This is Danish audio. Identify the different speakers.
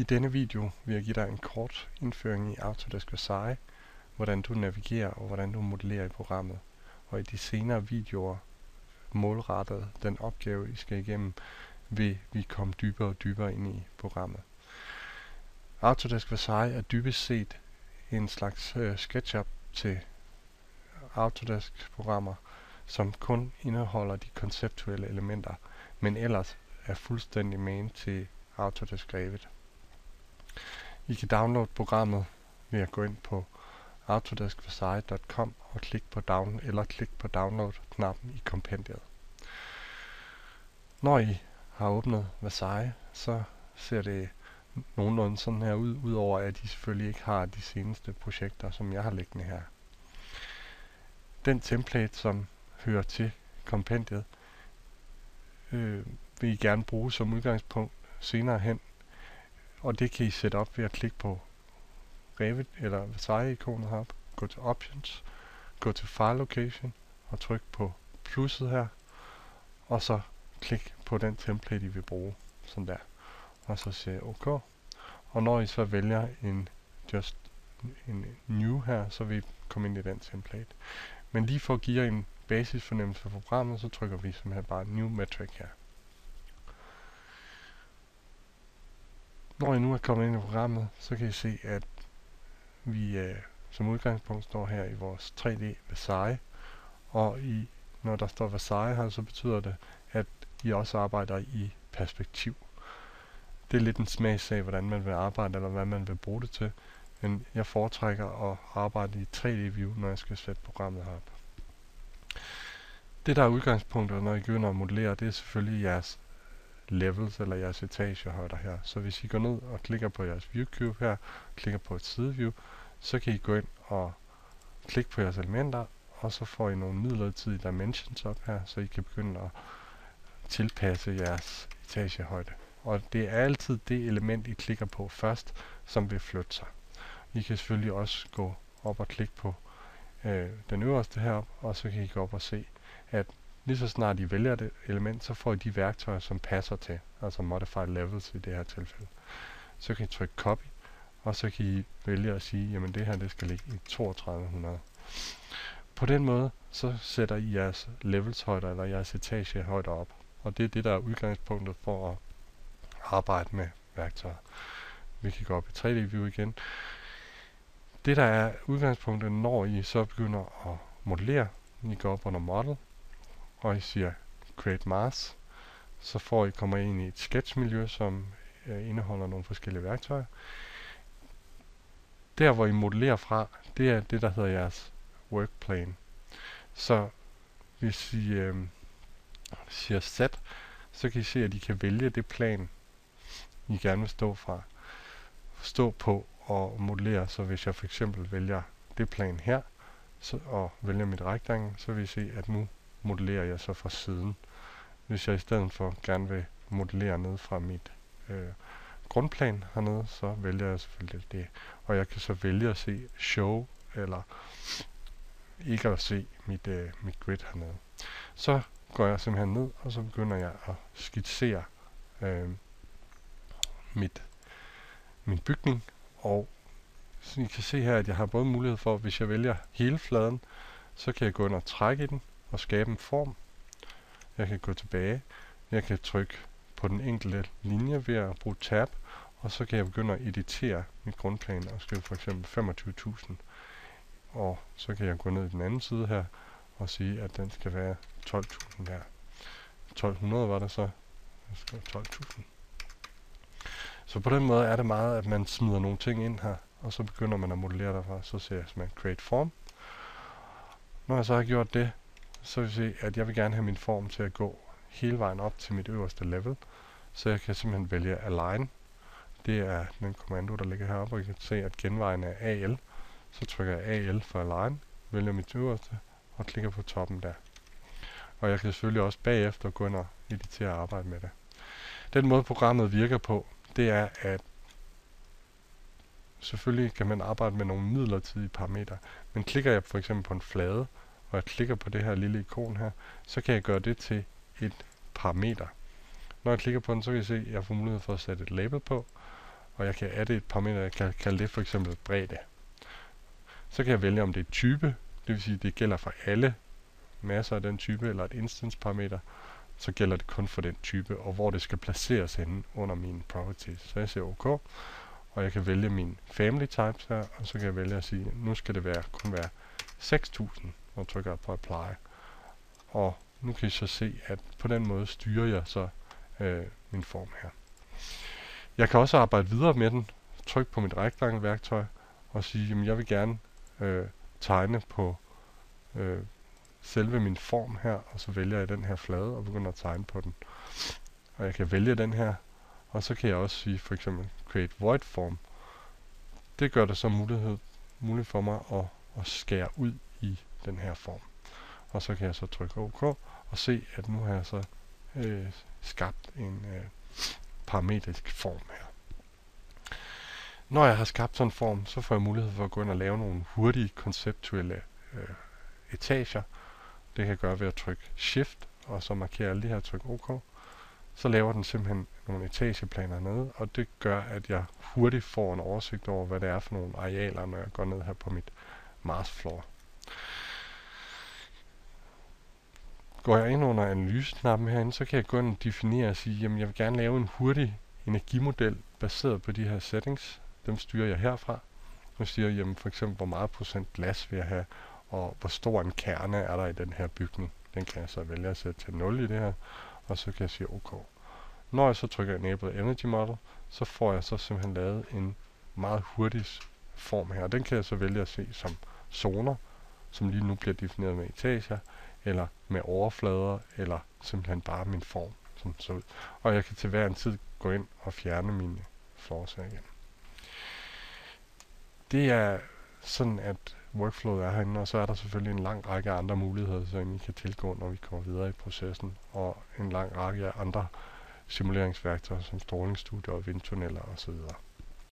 Speaker 1: I denne video vil jeg give dig en kort indføring i Autodesk Versailles, hvordan du navigerer og hvordan du modellerer i programmet. Og i de senere videoer målrettet den opgave, I skal igennem, vil vi komme dybere og dybere ind i programmet. Autodesk Versailles er dybest set en slags SketchUp til Autodesk-programmer, som kun indeholder de konceptuelle elementer, men ellers er fuldstændig magen til Autodesk Revit. I kan downloade programmet ved at gå ind på autodeskversailles.com og klikke på download-knappen i kompendiet. Når I har åbnet Versailles, så ser det nogenlunde sådan her ud, udover at I selvfølgelig ikke har de seneste projekter, som jeg har liggende her. Den template, som hører til kompendiet, vil I gerne bruge som udgangspunkt senere hen, og det kan I sætte op ved at klikke på Revit eller Versailles-ikonet heroppe, gå til Options, gå til File Location og tryk på plusset her, og så klik på den template, I vil bruge, sådan der, og så siger jeg OK. Og når I så vælger en New her, så vil I komme ind i den template. Men lige for at give jer en basisfornemmelse for programmet, så trykker vi simpelthen bare New Metric her. Når I nu er kommet ind i programmet, så kan I se, at vi som udgangspunkt står her i vores 3D Versailles, og når der står Versailles her, så betyder det, at I også arbejder i perspektiv. Det er lidt en smagssag, hvordan man vil arbejde, eller hvad man vil bruge det til, men jeg foretrækker at arbejde i 3D-view, når jeg skal sætte programmet herop. Det der er udgangspunktet, når I begynder at modellere, det er selvfølgelig jeres levels eller jeres etagehøjder her. Så hvis I går ned og klikker på jeres view cube her, klikker på et sideview, så kan I gå ind og klikke på jeres elementer, og så får I nogle midlertidige dimensions op her, så I kan begynde at tilpasse jeres etagehøjde. Og det er altid det element, I klikker på først, som vil flytte sig. I kan selvfølgelig også gå op og klikke på den øverste heroppe, og så kan I gå op og se, at lige så snart I vælger det element, så får I de værktøjer, som passer til, altså Modify Levels i det her tilfælde. Så kan I trykke Copy, og så kan I vælge at sige, jamen det her det skal ligge i 3200. På den måde, så sætter I jeres levelshøjder eller jeres etagehøjder op, og det er det, der er udgangspunktet for at arbejde med værktøjer. Vi kan gå op i 3D-view igen. Det der er udgangspunktet, når I så begynder at modellere, I går op under Model, og I siger Create Mask, så kommer I ind i et sketchmiljø, som indeholder nogle forskellige værktøjer. Der hvor I modellerer fra, det er det der hedder jeres workplane. Så hvis I siger Set, så kan I se at I kan vælge det plan, I gerne vil stå på og modellere. Så hvis jeg for eksempel vælger det plan her, og vælger mit rektangel, så vil I se at nu modellerer jeg så fra siden. Hvis jeg i stedet for gerne vil modellere ned fra mit grundplan hernede, så vælger jeg selvfølgelig det. Og jeg kan så vælge at se Show, eller ikke at se mit grid hernede. Så går jeg simpelthen ned, og så begynder jeg at skitsere min bygning. Og så I kan se her, at jeg har både mulighed for, hvis jeg vælger hele fladen, så kan jeg gå ind og trække i den og skabe en form. Jeg kan gå tilbage. Jeg kan trykke på den enkelte linje ved at bruge Tab, og så kan jeg begynde at editere mit grundplan og skrive for eksempel 25.000. Og så kan jeg gå ned i den anden side her og sige, at den skal være 12.000 der. 1200 var det så. Jeg skriver 12.000. Så på den måde er det meget, at man smider nogle ting ind her, og så begynder man at modellere derfra. Så ser jeg simpelthen Create Form. Når jeg så har gjort det, så vil jeg se, at jeg vil gerne have min form til at gå hele vejen op til mit øverste level. Så jeg kan simpelthen vælge Align. Det er den kommando, der ligger heroppe, og I kan se, at genvejen er AL. Så trykker jeg AL for Align, vælger mit øverste, og klikker på toppen der. Og jeg kan selvfølgelig også bagefter gå ind og editere og arbejde med det. Den måde programmet virker på, det er, at selvfølgelig kan man arbejde med nogle midlertidige parametre. Men klikker jeg for eksempel på en flade, og jeg klikker på det her lille ikon her, så kan jeg gøre det til et parameter. Når jeg klikker på den, så kan I se, at jeg får mulighed for at sætte et label på, og jeg kan adde et parameter, jeg kan kalde det for eksempel bredde. Så kan jeg vælge, om det er type, det vil sige, det gælder for alle masser af den type, eller et instance parameter, så gælder det kun for den type, og hvor det skal placeres henne under mine properties. Så jeg siger OK, og jeg kan vælge mine family types her, og så kan jeg vælge at sige, nu skal det kun være 6000, og trykker jeg på apply. Og nu kan I så se, at på den måde styrer jeg så min form her. Jeg kan også arbejde videre med den, trykke på mit rectangle-værktøj, og sige, at jeg vil gerne tegne på selve min form her, og så vælger jeg den her flade og begynder at tegne på den. Og jeg kan vælge den her, og så kan jeg også sige for eksempel create void form. Det gør det så muligt for mig at skære ud i den her form. Og så kan jeg så trykke OK og se, at nu har jeg så skabt en parametrisk form her. Når jeg har skabt sådan en form, så får jeg mulighed for at gå ind og lave nogle hurtige konceptuelle etager. Det kan jeg gøre ved at trykke Shift, og så markere alle de her og trykke OK. Så laver den simpelthen nogle etageplaner nede, og det gør, at jeg hurtigt får en oversigt over, hvad det er for nogle arealer, når jeg går ned her på mit Mars floor. Går jeg ind under analyseknappen herinde, så kan jeg gå ind og definere og sige, jamen jeg vil gerne lave en hurtig energimodel baseret på de her settings. Dem styrer jeg herfra. Nu siger jeg, jamen for eksempel, hvor meget procent glas vil jeg have, og hvor stor en kerne er der i den her bygning. Den kan jeg så vælge at sætte til 0 i det her, og så kan jeg sige OK. Når jeg så trykker Enable Energy Model, så får jeg så simpelthen lavet en meget hurtig form her. Den kan jeg så vælge at se som zoner, som lige nu bliver defineret med etager, eller med overflader, eller simpelthen bare min form, som så ud. Og jeg kan til hver en tid gå ind og fjerne mine floors her igen. Det er sådan, at workflowet er herinde, og så er der selvfølgelig en lang række andre muligheder, som I kan tilgå, når vi kommer videre i processen, og en lang række andre simuleringsværktøjer som strålingsstudier og vindtunneller osv.